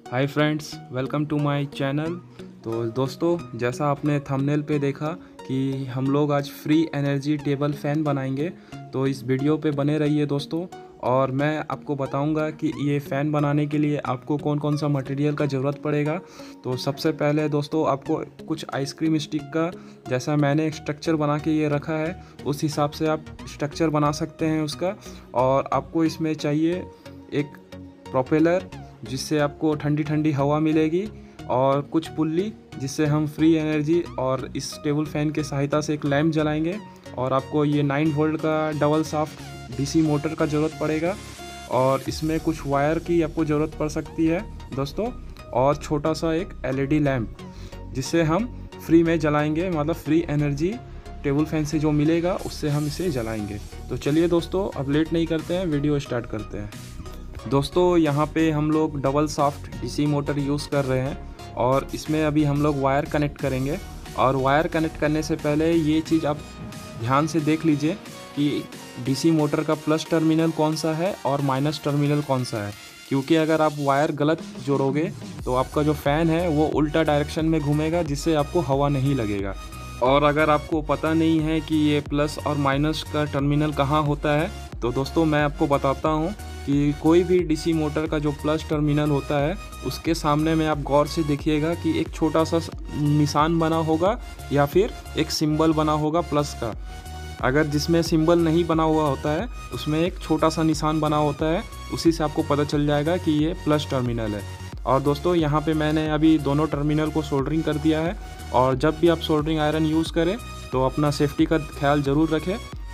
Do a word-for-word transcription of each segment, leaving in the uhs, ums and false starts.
Hi friends, welcome to my channel. तो दोस्तों, जैसा आपने थंबनेल पे देखा कि हम लोग आज फ्री एनर्जी टेबल फ़ैन बनाएंगे, तो इस वीडियो पे बने रहिए दोस्तों। और मैं आपको बताऊंगा कि ये फ़ैन बनाने के लिए आपको कौन कौन सा मटेरियल का ज़रूरत पड़ेगा। तो सबसे पहले दोस्तों, आपको कुछ आइसक्रीम स्टिक का, जैसा मैंने एक स्ट्रक्चर बना के ये रखा है, उस हिसाब से आप स्ट्रक्चर बना सकते हैं उसका। और आपको इसमें चाहिए एक प्रोपेलर, जिससे आपको ठंडी ठंडी हवा मिलेगी, और कुछ पुल्ली, जिससे हम फ्री एनर्जी और इस टेबल फ़ैन के सहायता से एक लैंप जलाएंगे। और आपको ये नाइन वोल्ट का डबल शाफ्ट डीसी मोटर का ज़रूरत पड़ेगा, और इसमें कुछ वायर की आपको ज़रूरत पड़ सकती है दोस्तों। और छोटा सा एक एलईडी लैंप, जिससे हम फ्री में जलाएंगे, मतलब फ्री एनर्जी टेबल फ़ैन से जो मिलेगा उससे हम इसे जलाएंगे। तो चलिए दोस्तों, अब लेट नहीं करते हैं, वीडियो स्टार्ट करते हैं। दोस्तों, यहाँ पे हम लोग double shaft DC motor use कर रहे हैं, और इसमें अभी हम लोग वायर कनेक्ट करेंगे। और वायर कनेक्ट करने से पहले ये चीज़ आप ध्यान से देख लीजिए कि डीसी मोटर का प्लस टर्मिनल कौन सा है और माइनस टर्मिनल कौन सा है, क्योंकि अगर आप वायर गलत जोड़ोगे तो आपका जो फ़ैन है वो उल्टा डायरेक्शन में घूमेगा, जिससे आपको हवा नहीं लगेगा। और अगर आपको पता नहीं है कि ये प्लस और माइनस का टर्मिनल कहाँ होता है, तो दोस्तों मैं आपको बताता हूँ कि कोई भी डीसी मोटर का जो प्लस टर्मिनल होता है, उसके सामने में आप गौर से देखिएगा कि एक छोटा सा निशान बना होगा या फिर एक सिंबल बना होगा प्लस का। अगर जिसमें सिंबल नहीं बना हुआ होता है, उसमें एक छोटा सा निशान बना होता है, उसी से आपको पता चल जाएगा कि ये प्लस टर्मिनल है। और दोस्तों, यहाँ पे मैंने अभी दोनों टर्मिनल को सोल्डरिंग कर दिया है। और जब भी आप सोल्डरिंग आयरन यूज़ करें तो अपना सेफ्टी का ख्याल ज़रूर रखें।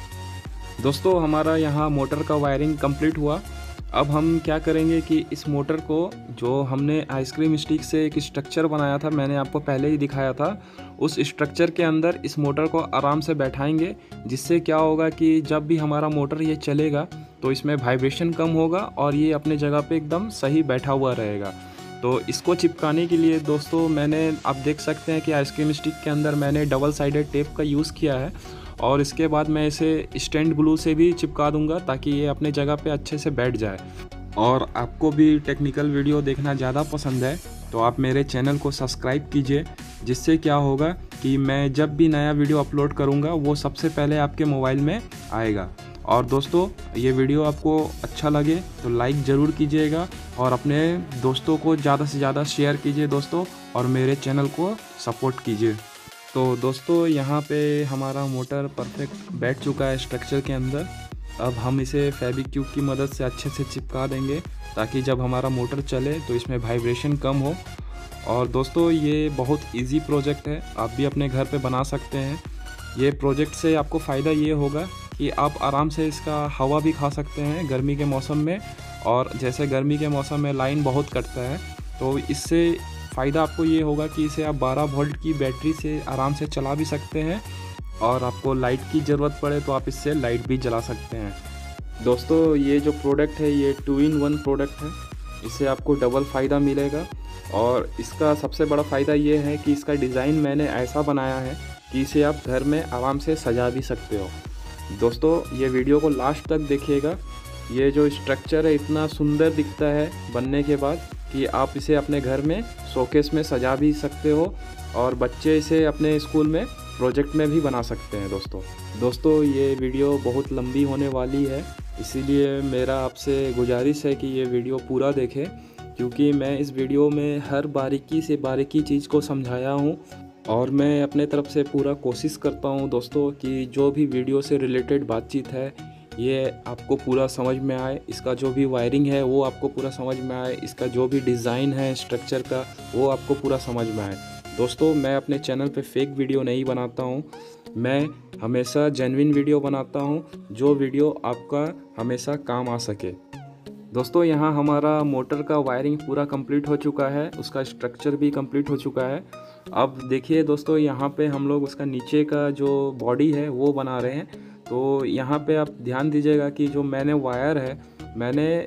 दोस्तों, हमारा यहाँ मोटर का वायरिंग कंप्लीट हुआ। अब हम क्या करेंगे कि इस मोटर को, जो हमने आइसक्रीम स्टिक से एक स्ट्रक्चर बनाया था, मैंने आपको पहले ही दिखाया था, उस स्ट्रक्चर के अंदर इस मोटर को आराम से बैठाएंगे। जिससे क्या होगा कि जब भी हमारा मोटर ये चलेगा तो इसमें वाइब्रेशन कम होगा और ये अपने जगह पे एकदम सही बैठा हुआ रहेगा। तो इसको चिपकाने के लिए दोस्तों, मैंने आप देख सकते हैं कि आइसक्रीम स्टिक के अंदर मैंने डबल साइडेड टेप का यूज़ किया है। और इसके बाद मैं इसे स्टैंड ग्लू से भी चिपका दूंगा, ताकि ये अपने जगह पे अच्छे से बैठ जाए। और आपको भी टेक्निकल वीडियो देखना ज़्यादा पसंद है तो आप मेरे चैनल को सब्सक्राइब कीजिए, जिससे क्या होगा कि मैं जब भी नया वीडियो अपलोड करूँगा वो सबसे पहले आपके मोबाइल में आएगा। और दोस्तों, ये वीडियो आपको अच्छा लगे तो लाइक ज़रूर कीजिएगा, और अपने दोस्तों को ज़्यादा से ज़्यादा शेयर कीजिए दोस्तों, और मेरे चैनल को सपोर्ट कीजिए। तो दोस्तों, यहाँ पे हमारा मोटर परफेक्ट बैठ चुका है स्ट्रक्चर के अंदर। अब हम इसे फेविक्विक की मदद से अच्छे से चिपका देंगे, ताकि जब हमारा मोटर चले तो इसमें वाइब्रेशन कम हो। और दोस्तों, ये बहुत इजी प्रोजेक्ट है, आप भी अपने घर पे बना सकते हैं। ये प्रोजेक्ट से आपको फ़ायदा ये होगा कि आप आराम से इसका हवा भी खा सकते हैं गर्मी के मौसम में। और जैसे गर्मी के मौसम में लाइन बहुत कटता है, तो इससे फ़ायदा आपको ये होगा कि इसे आप बारह वोल्ट की बैटरी से आराम से चला भी सकते हैं, और आपको लाइट की ज़रूरत पड़े तो आप इससे लाइट भी जला सकते हैं। दोस्तों, ये जो प्रोडक्ट है ये टू इन वन प्रोडक्ट है, इससे आपको डबल फ़ायदा मिलेगा। और इसका सबसे बड़ा फ़ायदा ये है कि इसका डिज़ाइन मैंने ऐसा बनाया है कि इसे आप घर में आराम से सजा भी सकते हो। दोस्तों, ये वीडियो को लास्ट तक देखिएगा। ये जो स्ट्रक्चर है इतना सुंदर दिखता है बनने के बाद कि आप इसे अपने घर में शोकेस में सजा भी सकते हो, और बच्चे इसे अपने स्कूल में प्रोजेक्ट में भी बना सकते हैं। दोस्तों दोस्तों ये वीडियो बहुत लंबी होने वाली है, इसीलिए मेरा आपसे गुजारिश है कि ये वीडियो पूरा देखें, क्योंकि मैं इस वीडियो में हर बारीकी से बारीकी चीज़ को समझाया हूँ। और मैं अपने तरफ से पूरा कोशिश करता हूँ दोस्तों कि जो भी वीडियो से रिलेटेड बातचीत है ये आपको पूरा समझ में आए। इसका जो भी वायरिंग है वो आपको पूरा समझ में आए, इसका जो भी डिज़ाइन है स्ट्रक्चर का वो आपको पूरा समझ में आए। दोस्तों, मैं अपने चैनल पे फेक वीडियो नहीं बनाता हूँ, मैं हमेशा जेन्युइन वीडियो बनाता हूँ, जो वीडियो आपका हमेशा काम आ सके। दोस्तों, यहाँ हमारा मोटर का वायरिंग पूरा कंप्लीट हो चुका है, उसका स्ट्रक्चर भी कंप्लीट हो चुका है। अब देखिए दोस्तों, यहाँ पे हम लोग उसका नीचे का जो बॉडी है वो बना रहे हैं। तो यहाँ पे आप ध्यान दीजिएगा कि जो मैंने वायर है, मैंने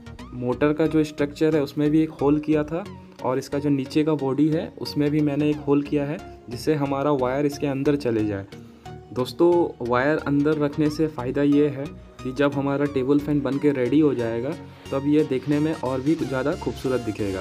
मोटर का जो स्ट्रक्चर है उसमें भी एक होल किया था, और इसका जो नीचे का बॉडी है उसमें भी मैंने एक होल किया है, जिससे हमारा वायर इसके अंदर चले जाए। दोस्तों, वायर अंदर रखने से फ़ायदा ये है कि जब हमारा टेबल फ़ैन बन के रेडी हो जाएगा तब ये देखने में और भी ज़्यादा खूबसूरत दिखेगा।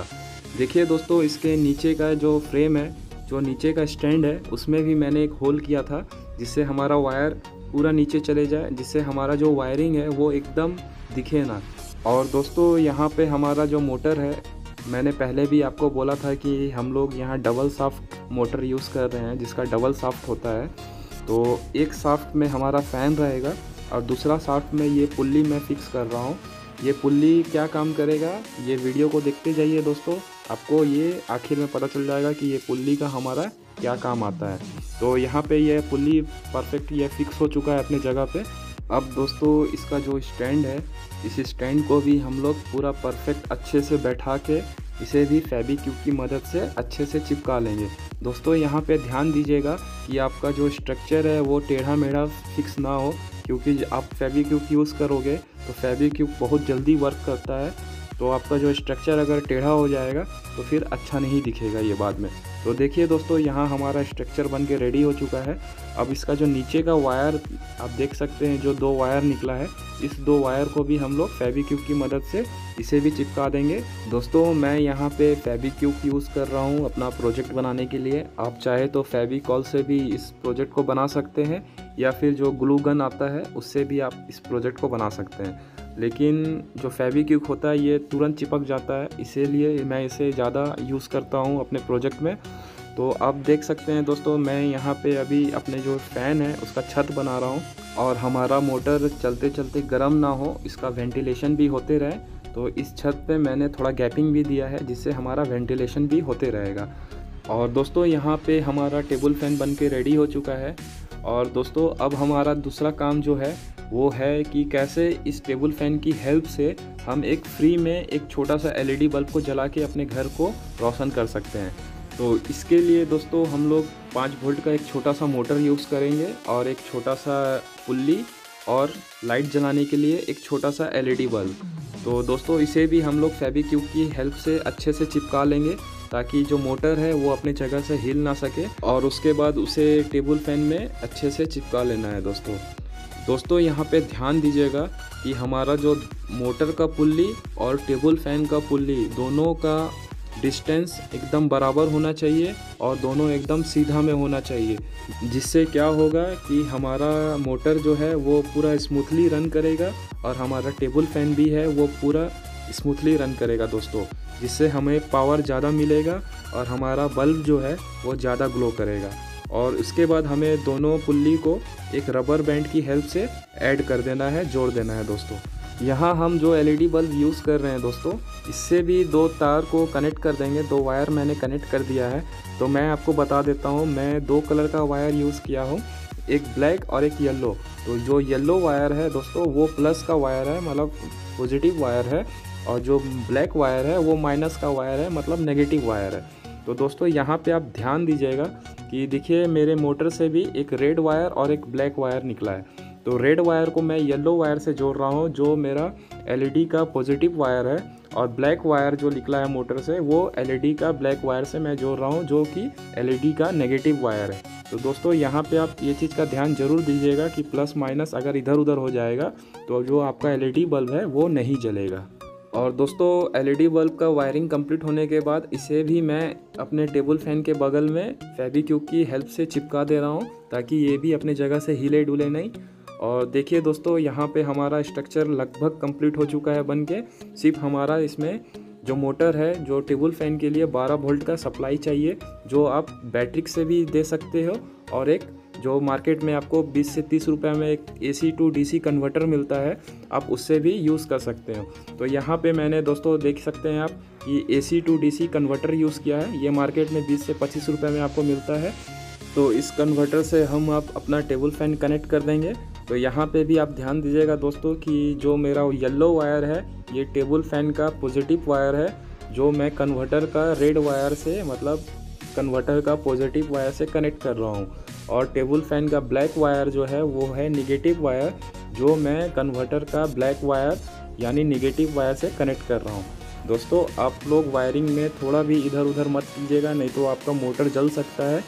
देखिए दोस्तों, इसके नीचे का जो फ्रेम है, जो नीचे का स्टैंड है, उसमें भी मैंने एक होल किया था जिससे हमारा वायर पूरा नीचे चले जाए, जिससे हमारा जो वायरिंग है वो एकदम दिखे ना। और दोस्तों यहाँ पे हमारा जो मोटर है, मैंने पहले भी आपको बोला था कि हम लोग यहाँ डबल शाफ्ट मोटर यूज़ कर रहे हैं, जिसका डबल शाफ्ट होता है। तो एक शाफ्ट में हमारा फ़ैन रहेगा और दूसरा शाफ्ट में ये पुल्ली मैं फिक्स कर रहा हूँ। ये पुल्ली क्या काम करेगा, ये वीडियो को देखते जाइए दोस्तों, आपको ये आखिर में पता चल जाएगा कि ये पुल्ली का हमारा क्या काम आता है। तो यहाँ पे ये पुल्ली परफेक्ट ये फिक्स हो चुका है अपने जगह पे। अब दोस्तों इसका जो स्टैंड है, इस स्टैंड को भी हम लोग पूरा परफेक्ट अच्छे से बैठा के इसे भी फेविक्विक की मदद से अच्छे से चिपका लेंगे। दोस्तों यहाँ पे ध्यान दीजिएगा कि आपका जो स्ट्रक्चर है वो टेढ़ा मेढ़ा फिक्स ना हो, क्योंकि आप फेविक्विक यूज़ करोगे तो फेविक्विक बहुत जल्दी वर्क करता है। तो आपका जो स्ट्रक्चर अगर टेढ़ा हो जाएगा तो फिर अच्छा नहीं दिखेगा ये बाद में। तो देखिए दोस्तों, यहाँ हमारा स्ट्रक्चर बन के रेडी हो चुका है। अब इसका जो नीचे का वायर आप देख सकते हैं, जो दो वायर निकला है, इस दो वायर को भी हम लोग फेविक्विक की मदद से इसे भी चिपका देंगे। दोस्तों मैं यहाँ पे फेविक्विक यूज़ कर रहा हूँ अपना प्रोजेक्ट बनाने के लिए। आप चाहे तो फेविकॉल से भी इस प्रोजेक्ट को बना सकते हैं, या फिर जो ग्लू गन आता है उससे भी आप इस प्रोजेक्ट को बना सकते हैं। लेकिन जो फेविक्विक होता है ये तुरंत चिपक जाता है, इसीलिए मैं इसे ज़्यादा यूज़ करता हूँ अपने प्रोजेक्ट में। तो आप देख सकते हैं दोस्तों, मैं यहाँ पे अभी अपने जो फ़ैन है उसका छत बना रहा हूँ, और हमारा मोटर चलते चलते गर्म ना हो, इसका वेंटिलेशन भी होते रहे। तो इस छत पे मैंने थोड़ा गैपिंग भी दिया है जिससे हमारा वेंटिलेशन भी होते रहेगा। और दोस्तों यहाँ पे हमारा टेबल फ़ैन बन के रेडी हो चुका है। और दोस्तों अब हमारा दूसरा काम जो है वो है कि कैसे इस टेबल फ़ैन की हेल्प से हम एक फ्री में एक छोटा सा एलईडी बल्ब को जला के अपने घर को रोशन कर सकते हैं। तो इसके लिए दोस्तों हम लोग पाँच वोल्ट का एक छोटा सा मोटर यूज़ करेंगे, और एक छोटा सा पुल्ली, और लाइट जलाने के लिए एक छोटा सा एलईडी बल्ब। तो दोस्तों इसे भी हम लोग फेविक्विक की हेल्प से अच्छे से चिपका लेंगे, ताकि जो मोटर है वो अपने जगह से हिल ना सके, और उसके बाद उसे टेबल फ़ैन में अच्छे से चिपका लेना है। दोस्तों दोस्तों यहाँ पे ध्यान दीजिएगा कि हमारा जो मोटर का पुल्ली और टेबल फ़ैन का पुल्ली दोनों का डिस्टेंस एकदम बराबर होना चाहिए, और दोनों एकदम सीधा में होना चाहिए, जिससे क्या होगा कि हमारा मोटर जो है वो पूरा स्मूथली रन करेगा, और हमारा टेबल फ़ैन भी है वो पूरा स्मूथली रन करेगा दोस्तों, जिससे हमें पावर ज़्यादा मिलेगा और हमारा बल्ब जो है वो ज़्यादा ग्लो करेगा। और उसके बाद हमें दोनों पुल्ली को एक रबर बैंड की हेल्प से ऐड कर देना है, जोड़ देना है दोस्तों। यहाँ हम जो एलईडी बल्ब यूज़ कर रहे हैं दोस्तों, इससे भी दो तार को कनेक्ट कर देंगे। दो वायर मैंने कनेक्ट कर दिया है। तो मैं आपको बता देता हूँ, मैं दो कलर का वायर यूज़ किया हूँ, एक ब्लैक और एक येलो। तो जो येलो वायर है दोस्तों वो प्लस का वायर है, मतलब पॉजिटिव वायर है, और जो ब्लैक वायर है वो माइनस का वायर है, मतलब नेगेटिव वायर है। तो दोस्तों यहाँ पे आप ध्यान दीजिएगा कि देखिए मेरे मोटर से भी एक रेड वायर और एक ब्लैक वायर निकला है। तो रेड वायर को मैं येलो वायर से जोड़ रहा हूँ, जो मेरा एलईडी का पॉजिटिव वायर है, और ब्लैक वायर जो निकला है मोटर से वो एलईडी का ब्लैक वायर से मैं जोड़ रहा हूँ, जो कि एलईडी का नेगेटिव वायर है। तो दोस्तों यहाँ पे आप ये चीज़ का ध्यान जरूर दीजिएगा कि प्लस माइनस अगर इधर उधर हो जाएगा तो जो आपका एलईडी बल्ब है वो नहीं जलेगा। और दोस्तों एलईडी बल्ब का वायरिंग कंप्लीट होने के बाद इसे भी मैं अपने टेबल फ़ैन के बगल में फेविक्विक की हेल्प से चिपका दे रहा हूँ, ताकि ये भी अपने जगह से हिले डुले नहीं। और देखिए दोस्तों यहाँ पे हमारा स्ट्रक्चर लगभग कंप्लीट हो चुका है बन के। सिर्फ हमारा इसमें जो मोटर है, जो टेबल फ़ैन के लिए बारह वोल्ट का सप्लाई चाहिए, जो आप बैटरी से भी दे सकते हो, और एक जो मार्केट में आपको बीस से तीस रुपए में एक एसी टू डीसी कन्वर्टर मिलता है, आप उससे भी यूज़ कर सकते हो। तो यहाँ पे मैंने दोस्तों देख सकते हैं आप कि AC to DC converter use किया है। ये मार्केट में बीस से पच्चीस रुपए में आपको मिलता है। तो इस कन्वर्टर से हम आप अपना टेबल फ़ैन कनेक्ट कर देंगे। तो यहाँ पे भी आप ध्यान दीजिएगा दोस्तों कि जो मेरा येलो वायर है ये टेबल फ़ैन का पॉजिटिव वायर है, जो मैं कन्वर्टर का रेड वायर से, मतलब कन्वर्टर का पॉजिटिव वायर से कनेक्ट कर रहा हूँ। और टेबल फ़ैन का ब्लैक वायर जो है वो है निगेटिव वायर, जो मैं कन्वर्टर का ब्लैक वायर यानी निगेटिव वायर से कनेक्ट कर रहा हूँ। दोस्तों आप लोग वायरिंग में थोड़ा भी इधर उधर मत कीजिएगा, नहीं तो आपका मोटर जल सकता है।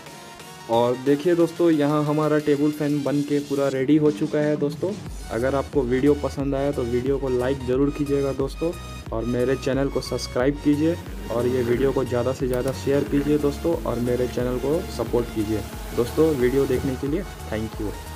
और देखिए दोस्तों यहाँ हमारा टेबल फ़ैन बन के पूरा रेडी हो चुका है। दोस्तों अगर आपको वीडियो पसंद आया तो वीडियो को लाइक ज़रूर कीजिएगा दोस्तों, और मेरे चैनल को सब्सक्राइब कीजिए और ये वीडियो को ज़्यादा से ज़्यादा शेयर कीजिए दोस्तों, और मेरे चैनल को सपोर्ट कीजिए दोस्तों। वीडियो देखने के लिए थैंक यू।